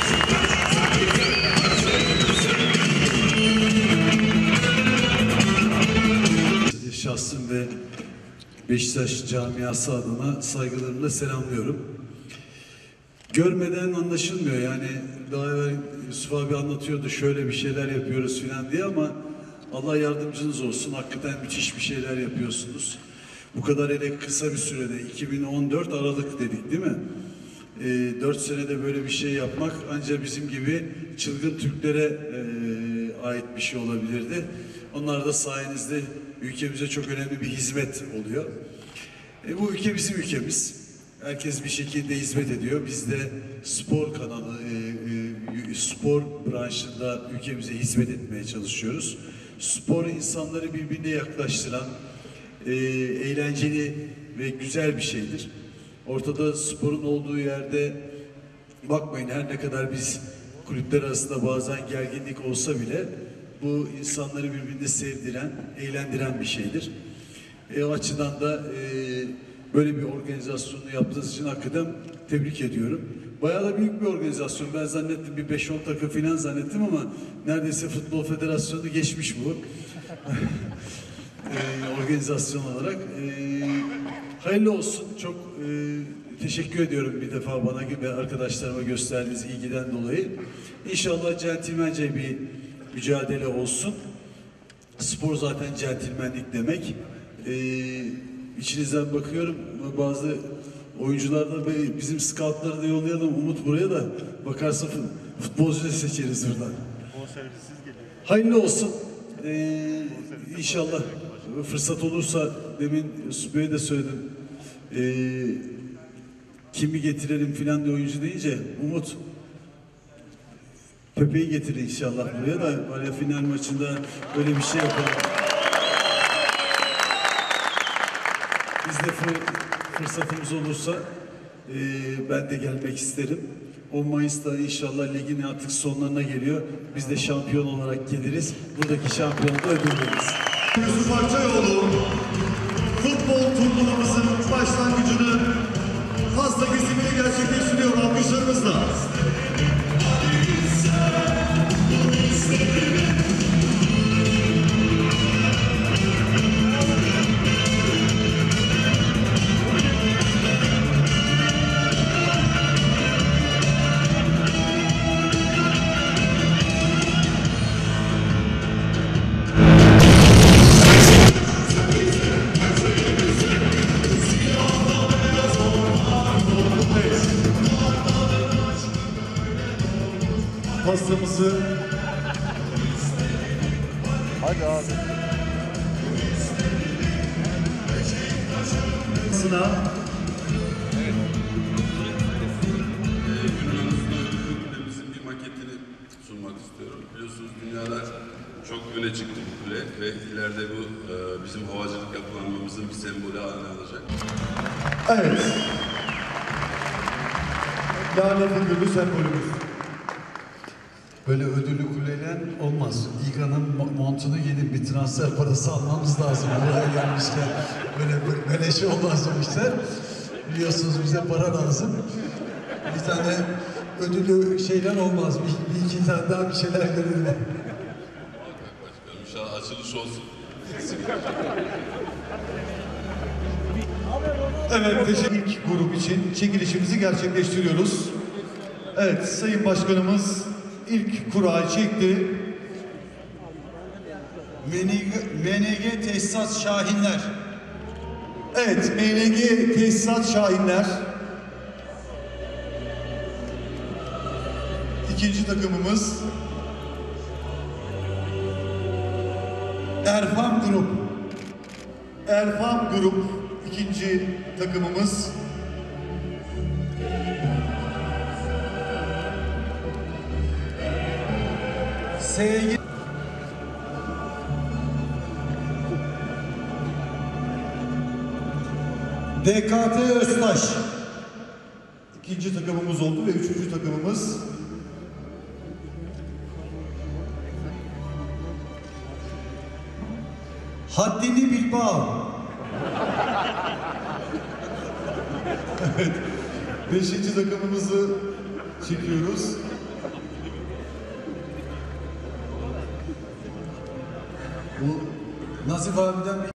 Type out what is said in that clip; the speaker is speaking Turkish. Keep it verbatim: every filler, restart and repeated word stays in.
Şahsım ve Beşiktaş camiası adına saygılarımla selamlıyorum. Görmeden anlaşılmıyor yani, daha evvel Yusuf abi anlatıyordu şöyle bir şeyler yapıyoruz filan diye, ama Allah yardımcınız olsun, hakikaten müthiş bir şeyler yapıyorsunuz. Bu kadar hele kısa bir sürede, iki bin on dört Aralık dedik değil mi? E, dört senede böyle bir şey yapmak ancak bizim gibi çılgın Türklere e, ait bir şey olabilirdi. Onlar da sayenizde ülkemize çok önemli bir hizmet oluyor. E, bu ülke bizim ülkemiz. Herkes bir şekilde hizmet ediyor. Biz de spor kanalı, e, e, spor branşında ülkemize hizmet etmeye çalışıyoruz. Spor insanları birbirine yaklaştıran, e, eğlenceli ve güzel bir şeydir. Ortada sporun olduğu yerde, bakmayın her ne kadar biz kulüpler arasında bazen gerginlik olsa bile, bu insanları birbirine sevdiren, eğlendiren bir şeydir. E, o açıdan da e, böyle bir organizasyonu yaptığınız için hakikaten tebrik ediyorum. Bayağı da büyük bir organizasyon. Ben zannettim bir beş on takım falan zannettim, ama neredeyse Futbol Federasyonu geçmiş bu. e, organizasyon olarak. E, hayırlı olsun. Çok e, teşekkür ediyorum bir defa bana ve arkadaşlarıma gösterdiğiniz ilgiden dolayı. İnşallah centilmence bir mücadele olsun. Spor zaten centilmenlik demek. Ee, içinizden bakıyorum, bazı oyuncular da bizim scoutları da yollayalım, Umut buraya da bakarsa futbolcu da seçeriz buradan. Hayırlı olsun. Ee, inşallah fırsat olursa, demin Yusuf Bey'e de söyledim. Ee, kimi getirelim filan diye oyuncu deyince, Umut Pepe'yi getirir inşallah buraya da böyle final maçında böyle bir şey yapalım. Biz de fırsatımız olursa e, ben de gelmek isterim. on Mayıs'ta inşallah ligin artık sonlarına geliyor. Biz de şampiyon olarak geliriz. Buradaki şampiyonluğu ödül veririz. Yusuf Akçayoğlu futbol turnuvamızın başlangıcını hasta kesimini gerçekleştiriyor alkışlarımızla. Pastamızı hadi abi sınav evet. Ee, ürünümüzün bir maketini sunmak istiyorum. Biliyorsunuz dünyada çok öne çıktı bu kule ve ileride bu e, bizim havacılık yapılanmamızın bir sembolü haline alacak. Evet. Lale figürlü sembolümüz. Böyle ödüllü kuleyle olmaz. İGA'nın montunu giyip bir transfer parası almamız lazım. Buraya gelmişken böyle böyle şey olmaz demişler. Biliyorsunuz bize para lazım. Bir tane ödüllü şeyler olmaz. Bir, bir iki tane daha bir şeyler görelim. Başkanım inşallah açılış olsun. Evet, teşekkür ilk grup için çekilişimizi gerçekleştiriyoruz. Evet, Sayın Başkanımız ilk kurayı çekti. M N G Tesisat Şahinler. Evet, M N G Tesisat Şahinler. İkinci takımımız Erfam Grup. Erfam Grup ikinci takımımız. S G D K T Öztaş. İkinci takımımız oldu ve üçüncü takımımız Haddini Bilbao. Evet. Beşinci takımımızı çekiyoruz. Bu Nazif abiden bir